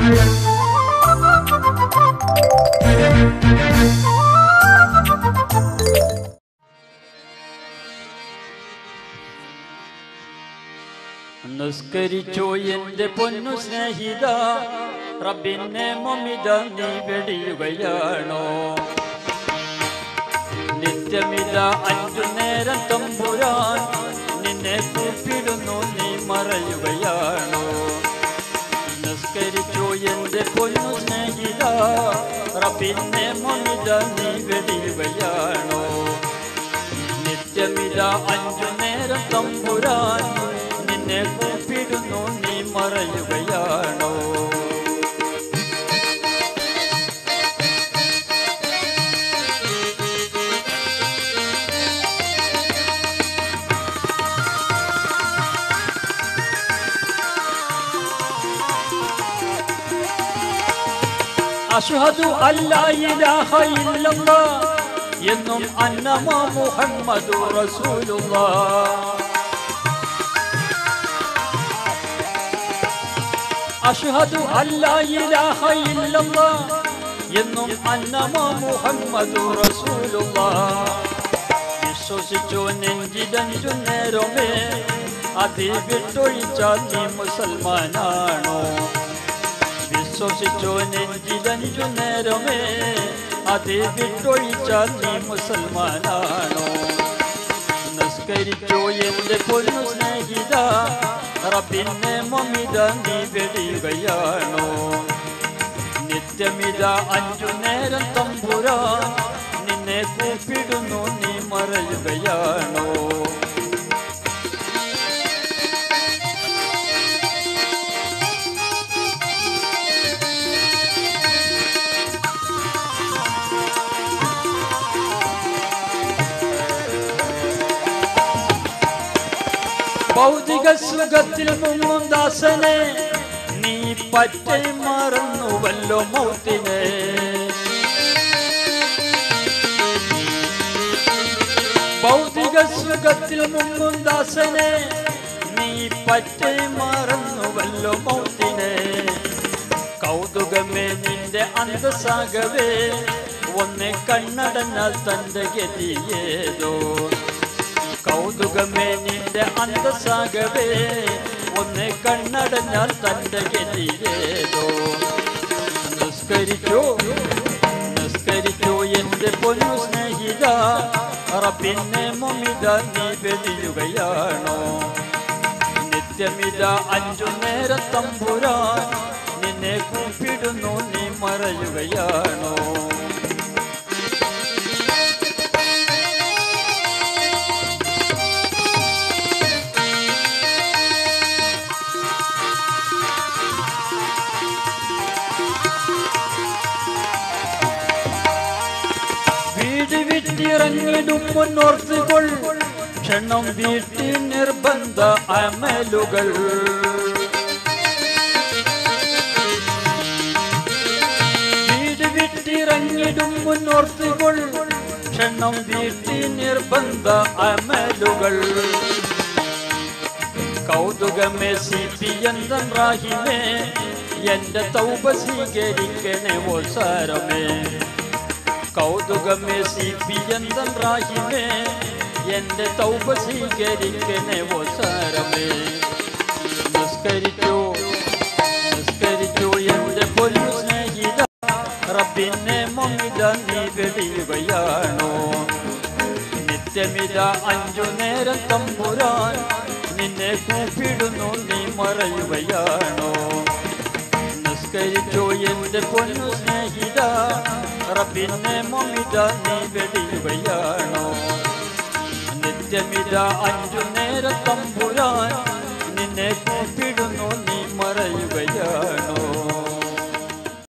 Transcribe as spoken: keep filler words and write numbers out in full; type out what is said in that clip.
നിസ്കരിച്ചോ എന്റെ പൊന്നു സ്നേഹിത, റബ്ബിനെ മമിത നീ വെടിയുകയാണോ? നിത്യമിത അഞ്ചു നേരം തമ്പുരാൻ നിന്നെ കൂപ്പിടുന്നു, നീ മറയുകയാണോ? നിസ്കരിച്ചോ എന്റെ പൊന്നു സ്നേഹിത, റബ്ബിനെ മമിത നീ വെടിയുകയാണോ? നിത്യമിത അഞ്ചു നേരം തമ്പുരാൻ നിന്നെ കൂപ്പിടുന്നു, നീ മറയുകയാണോ? അഷ്ഹദു അല്ലാ ഇലാഹ ഇല്ലല്ലാഹ് എന്നും അന്നമ മുഹമ്മദു റസൂലുള്ളാഹ്. അഷ്ഹദു അല്ലാ ഇലാഹ ഇല്ലല്ലാഹ് എന്നും അന്നമ മുഹമ്മദു റസൂലുള്ളാഹ്. വിശ്വസിച്ചു നെഞ്ചിടഞ്ചു നേരമേ, അതി വിട്ടൊഴിച്ചാൽ നീ മുസൽമാനാണോ? വിശ്വസിച്ചു നെഞ്ചിടഞ്ചു നേരമേ, അതി വിട്ടൊഴിച്ചാൽ നീ മുസൽമാനാണോ? നിസ്കരിച്ചോ എന്റെ പൊന്നു സ്നേഹിത, റബ്ബിനെ മമിത നീ വെടിയുകയാണോ? നിത്യമിത അഞ്ചു നേരം തമ്പുരാൻ നിന്നെ കൂപ്പിടുന്നു, നീ മറയുകയാണോ? ഭൗതിക സുഖത്തിൽ മുങ്ങും ദാസനെ, നീ പറ്റേ മറന്നുവല്ലോ മൗത്തിനെ. ഭൗതിക സുഖത്തിൽ മുങ്ങും ദാസനെ, നീ പറ്റേ മറന്നുവല്ലോ മൗത്തിനെ. കൗതുകമേ നിന്റെ അന്തസാകവേ, ഒന്നെ കണ്ണടഞ്ഞാൽ തന്റെ ഗതിയേതോ. കൗതുകമേ നിന്റെ അന്തസാകവേ, ഒന്ന് കണ്ണടഞ്ഞാൽ തന്റെ ഗതിയേതോ. നിസ്കരിച്ചോ നിസ്കരിച്ചോ എന്റെ പൊന്നു സ്നേഹിത, റബ്ബിനെ മമിത നീ വെടിയുകയാണോ? നിത്യമിത അഞ്ചു നേരം തമ്പുരാൻ നിന്നെ കൂപ്പിടുന്നു, നീ മറയുകയാണോ? വിട്ടിറങ്ങിടും മുന്നോർത്തുകൾ, ക്ഷണം വീട്ടി നിർബന്ധ അമലുകൾ. വീട് വിട്ടിറങ്ങിടും മുന്നോർത്തുകൾ, ക്ഷണം വീട്ടി നിർബന്ധ അമലുകൾ. കൗതുകമേ സിപിയന്തൻ റാഹിമേ, എന്റെ തൗബ സ്വീകരിക്കണേ ഓ സാരമേ. കൗതുകമേ സിപിയന്തൻ റാഹിമേ, എന്റെ തൗബ സ്വീകരിക്കണേ ഓ സാരമേ. നിസ്കരിച്ചോ നിസ്കരിച്ചോ എന്റെ പൊന്നു സ്നേഹിത, റബ്ബിനെ മമിത നീ വെടിയുകയാണോ? നിത്യമിത അഞ്ചു നേരം തമ്പുരാൻ നിന്നെ കൂപ്പിടുന്നു, നീ മറയുകയാണോ? നിസ്കരിച്ചോ എന്റെ പൊന്നു സ്നേഹിത, റബ്ബിനെ മമിത നീ വെടിയുകയാണോ? നിത്യമിത അഞ്ചു നേരം തമ്പുരാൻ നിന്നെ കൂപ്പിടുന്നു, നീ മറയുകയാണോ?